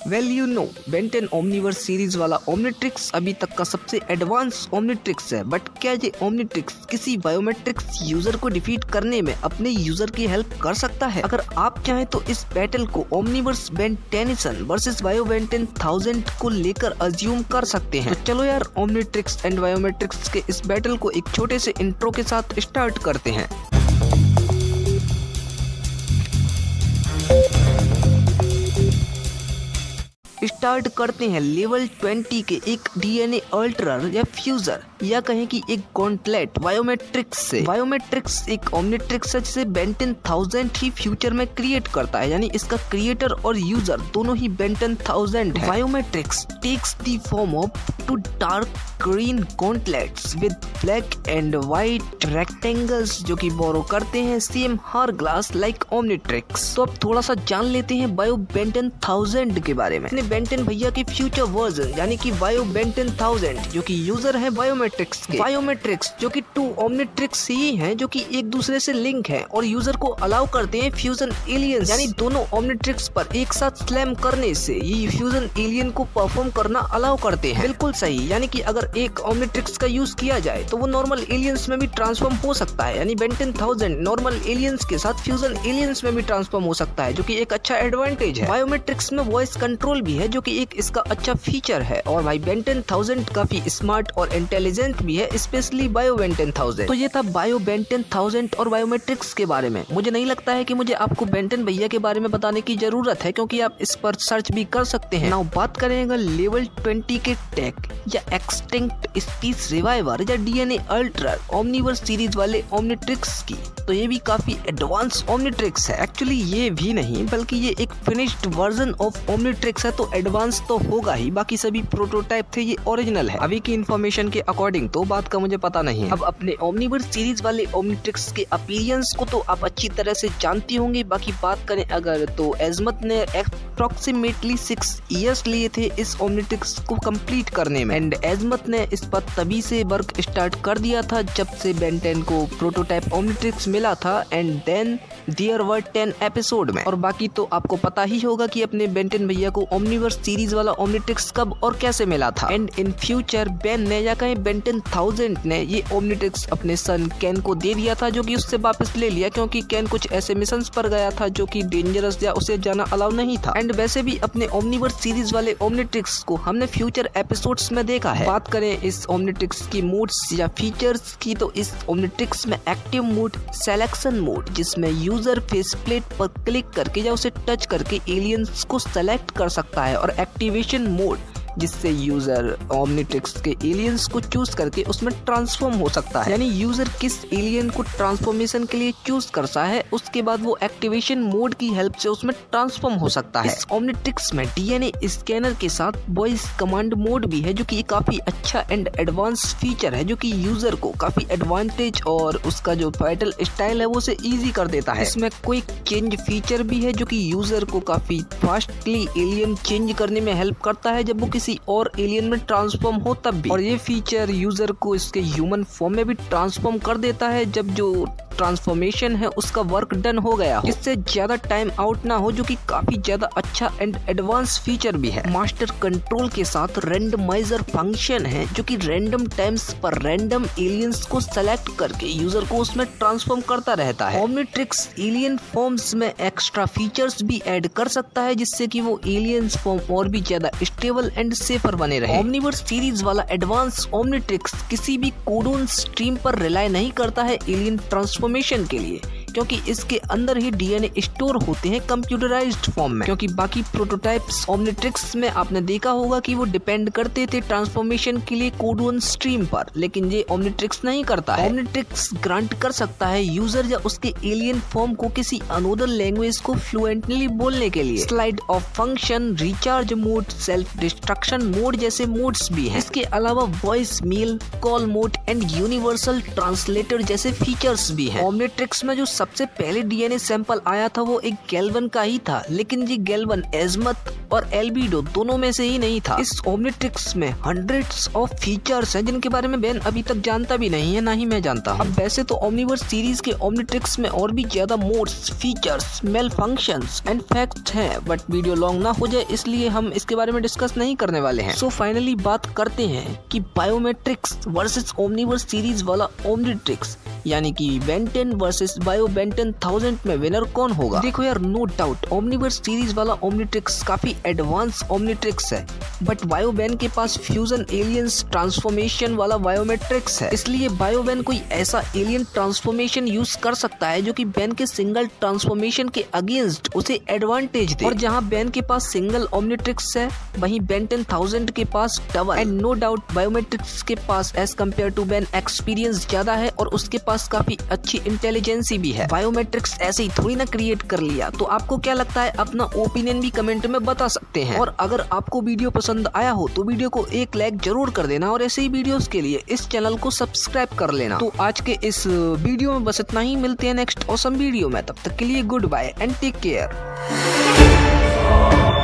Well you know, Ben 10 Omniverse series वाला Omnitrix अभी तक का सबसे एडवांस ओमनीट्रिक्स है। बट क्या ये ओमनीट्रिक्स किसी बायोमेट्रिक्स यूजर को डिफीट करने में अपने यूजर की हेल्प कर सकता है? अगर आप चाहें तो इस बैटल को Omniverse Ben Tennyson versus bio Ben 10,000 को लेकर अज्यूम कर सकते हैं। तो चलो यार, ओमनीट्रिक्स एंड बायोमेट्रिक्स के इस बैटल को एक छोटे से इंट्रो के साथ स्टार्ट करते हैं। स्टार्ट करते हैं लेवल 20 के एक डीएनए अल्टरर या फ्यूजर या कहें कि एक गॉन्टलेट बायोमेट्रिक्स से। बायोमेट्रिक्स एक ओमनीट्रिक्स है जिसे बेन 10,000 ही फ्यूचर में क्रिएट करता है, यानी इसका क्रिएटर और यूजर दोनों ही बेन 10,000 है। Biometrics takes the form of two dark green gauntlets with black and white rectangles जो कि बोरो करते हैं सेम हार ग्लास लाइक ओमनीट्रिक्स। तो अब थोड़ा सा जान लेते हैं बायो बेन 10,000 के बारे में। बेन 10 भैया की फ्यूचर वर्जन यानी कि बायो बेन 10,000 जो कि यूजर है बायोमेट्रिक्स के। बायोमेट्रिक्स जो कि 2 ओमनीट्रिक्स ही हैं जो कि एक दूसरे से लिंक हैं और यूजर को अलाउ करते हैं फ्यूजन एलियंस, यानी दोनों ओमनीट्रिक्स पर एक साथ स्लैम करने से ये फ्यूजन एलियन को परफॉर्म करना अलाउ करते हैं। बिल्कुल सही, यानी कि अगर एक ओमनीट्रिक्स का यूज किया जाए तो वो नॉर्मल एलियंस में भी ट्रांसफॉर्म हो सकता है, यानी बेन 10,000 नॉर्मल एलियंस के साथ फ्यूजन एलियंस में भी ट्रांसफॉर्म हो सकता है, जो कि एक अच्छा एडवांटेज है। बायोमेट्रिक्स में वॉइस कंट्रोल भी है जो कि एक इसका अच्छा फीचर है। और भाई बेन 10,000 काफी स्मार्ट और इंटेलिजेंट भी है, स्पेशली बायो बेन 10,000। तो ये था बायो बेन 10,000 और बायोमेट्रिक्स के बारे में। मुझे नहीं लगता है कि मुझे आपको बेन 10 भैया के बारे में बताने की जरूरत है, क्योंकि आप इस पर सर्च भी कर सकते हैं। नाउ बात करेंगे लेवल 20 के टेक या एक्सटिंक्ट स्पीस रिवाइवर या डीएनए अल्टरर ओमनीवर्स सीरीज वाले ओमनीट्रिक्स की। तो ये भी काफी एडवांस ओमनीट्रिक्स है। एक्चुअली ये भी नहीं बल्कि ये एक फिनिश्ड वर्जन ऑफ ओमनीट्रिक्स है, तो एडवांस तो होगा ही, बाकी सभी प्रोटोटाइप थे, ये ओरिजिनल है। अभी की इन्फॉर्मेशन के अकॉर्डिंग तो बात का मुझे पता नहीं है। अब अपने ओमनीवर्स सीरीज वाले ओमनीट्रिक्स के अपीयरेंस को तो आप अच्छी तरह से जानती होंगे। बाकी बात करें अगर तो एजमत ने अप्रोक्सीमेटली 6 इयर्स लिए थे इस ओमनीट्रिक्स को कंप्लीट करने में, एंड एजमत ने इस पर तभी से वर्क स्टार्ट कर दिया था जब से बेन 10 को प्रोटोटाइप ओमनीट्रिक्स मिला था, and then there were 10 episode में। और बाकी तो आपको पता ही होगा कि अपने बेन 10 भैया को ओमनीवर्स सीरीज वाला ओमनीट्रिक्स कब और कैसे मिला था। एंड इन फ्यूचर बेन ने या कहीं बेन 10,000 ने ये ओमनीट्रिक्स अपने सन कैन को दे दिया था, जो कि उससे वापस ले लिया क्योंकि कैन कुछ ऐसे मिशंस पर गया था जो कि डेंजरस या उसे जाना अलाउ नहीं था। एंड वैसे भी अपने ओमनीवर्स सीरीज वाले ओमनीट्रिक्स को हमने फ्यूचर एपिसोड्स में देखा है। बात करें इस ओमनीट्रिक्स की मूड्स या फीचर्स की, तो इस ओमनीट्रिक्स में एक्टिव मोड, सिलेक्शन मोड जिसमें यूजर फेस प्लेट पर क्लिक करके या उसे टच करके एलियंस को सेलेक्ट कर सकता है, और एक्टिवेशन मोड जिससे यूजर ओमनीट्रिक्स के एलियंस को चूज करके उसमें ट्रांसफॉर्म हो सकता है, यानी यूजर किस एलियन को ट्रांसफॉर्मेशन के लिए चूज करता है उसके बाद वो एक्टिवेशन मोड की हेल्प से उसमें ट्रांसफॉर्म हो सकता है। इस ओमनीट्रिक्स में डीएनए स्कैनर के साथ वॉइस कमांड मोड भी है, जो कि काफी अच्छा एंड एडवांस फीचर है, जो कि यूजर को काफी एडवांटेज और उसका जो बैटल स्टाइल है वो उसे इजी कर देता है। इसमें क्विक चेंज फीचर भी है जो कि यूजर को काफी फास्टली एलियन चेंज करने में हेल्प करता है जब वो किसी और एलियन में ट्रांसफॉर्म हो तब भी। और ये फीचर यूजर को इसके ह्यूमन फॉर्म में भी ट्रांसफॉर्म कर देता है जब जो ट्रांसफॉर्मेशन है उसका वर्क डन हो गया हो, जिससे ज्यादा टाइम आउट ना हो, जो कि काफी ज्यादा अच्छा एंड एडवांस फीचर भी है। मास्टर कंट्रोल के साथ रैंडमाइजर फंक्शन है जो कि रैंडम टाइम्स पर रैंडम एलियंस को सेलेक्ट करके यूजर को उसमें ट्रांसफॉर्म करता रहता है। ओमनीट्रिक्स एलियन फॉर्म्स में एक्स्ट्रा फीचर्स भी ऐड कर सकता है जिससे कि वो एलियंस फॉर्म और भी ज्यादा स्टेबल एंड सेफर बने रहे। ओमनीवर्स सीरीज वाला एडवांस ओमनीट्रिक्स किसी भी कोडोन स्ट्रीम पर रिलाई नहीं करता है एलियन ट्रांसफॉर्मेशन के लिए, क्योंकि इसके अंदर ही डीएनए स्टोर होते हैं कंप्यूटराइज्ड फॉर्म में। क्योंकि बाकी प्रोटोटाइप्स ओमनीट्रिक्स में आपने देखा होगा कि वो डिपेंड करते थे ट्रांसफॉर्मेशन के लिए कोडोन स्ट्रीम पर, लेकिन ये ओमनीट्रिक्स नहीं करता है। ओमनीट्रिक्स ग्रांट कर सकता है यूजर या उसके एलियन फॉर्म को किसी अनदर लैंग्वेज को फ्लुएंटली बोलने के लिए। Slide off function, recharge mode, self destruction mode जैसे मोड्स भी हैं। इसके अलावा voice mail, call mode and universal translator जैसे फीचर्स भी हैं। ओमनीट्रिक्स में जो सबसे पहले डीएनए सैंपल आया था वो एक गैल्वन का ही था, लेकिन ये गैल्वन एजमत और एल्बिडो दोनों में से ही नहीं था। इस ओमनिट्रिक्स में हंड्रेड्स ऑफ फीचर्स हैं जिनके बारे में बेन अभी तक जानता भी नहीं है, ना ही मैं जानता हूँ। अब वैसे तो ओमनिवर्स सीरीज के ओमनिट्रिक्स में और भी ज्यादा modes, features, mail functions and facts हैं, बट वीडियो लॉन्ग ना हो जाए इसलिए हम इसके बारे में डिस्कस नहीं करने वाले हैं। सो फाइनली बात करते हैं कि बायोमेट्रिक्स वर्सेस ओमनिवर्स सीरीज वाला ओमनिट्रिक्स यानी कि बेन 10 वर्सेस बायो बेन 10,000 में विनर कौन होगा। देखो यार, नो डाउट ओमनिवर्स सीरीज वाला ओमनिट्रिक्स काफी एडवांस ओमनिट्रिक्स है, बट बायोबेन के पास फ्यूजन एलियंस ट्रांसफॉर्मेशन वाला बायोमेट्रिक्स है, इसलिए बायोबेन कोई ऐसा एलियन ट्रांसफॉर्मेशन यूज कर सकता है जो कि बेन के सिंगल ट्रांसफॉर्मेशन के अगेंस्ट उसे एडवांटेज दे। और जहां बेन के पास सिंगल ओमनिट्रिक्स है वहीं बेन 10,000 के पास डबल। एंड नो डाउट बायोमेट्रिक्स के पास as compare to Ben experience ज्यादा है और उसके पास काफी अच्छी इंटेलिजेंसी भी है। बायोमेट्रिक्स ऐसे ही थोड़ी ना क्रिएट कर लिया। तो आपको क्या लगता है, अपना ओपिनियन भी कमेंट में बता सकते हैं। और अगर आपको वीडियो पसंद आया हो तो वीडियो को एक लाइक जरूर कर देना और ऐसे ही वीडियोस के लिए इस चैनल को सब्सक्राइब कर लेना। तो आज के इस वीडियो में बस इतना ही, मिलते हैं नेक्स्ट ऑसम वीडियो में। तब तक के लिए good bye and take care.